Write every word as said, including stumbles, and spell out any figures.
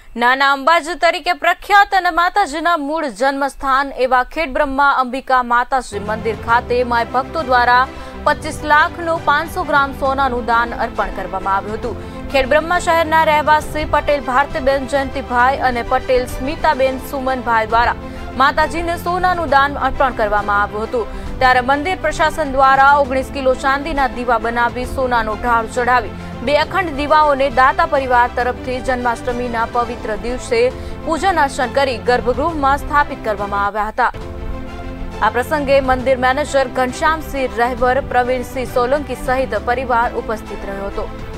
નાના અંબાજી તરીકે પ્રખ્યાત અને માતાજીના મૂળ જન્મસ્થાન એવા ખેડબ્રહ્મા અંબિકા માતાજી મંદિર ખાતે માય ભક્તો દ્વારા પચીસ લાખનું પાંચસો ગ્રામ સોનાનું દાન અર્પણ કરવામાં આવ્યું હતું। ખેડબ્રહ્મા શહેરના રહેવાસી પટેલ ભારતીબેન જયંતિભાઈ અને પટેલ સ્મિતાબેન સુમનભાઈ દ્વારા માતાજીને સોનાનું દાન અર્પણ કરવામાં આવ્યું હતું। ત્યારે મંદિર પ્રશાસન દ્વારા ઓગણીસ કિલો ચાંદીના દીવા બનાવી સોનાનો ઢાળ ચઢાવી બે અખંડ દીવાઓને દાતા પરિવાર તરફથી જન્માષ્ટમીના પવિત્ર દિવસે પૂજન અર્ચન કરી ગર્ભગૃહમાં સ્થાપિત કરવામાં આવ્યા હતા। આ પ્રસંગે મંદિર મેનેજર ઘનશ્યામસિંહ રહેવર, પ્રવીણસિંહ સોલંકી સહિત પરિવાર ઉપસ્થિત રહ્યો હતો।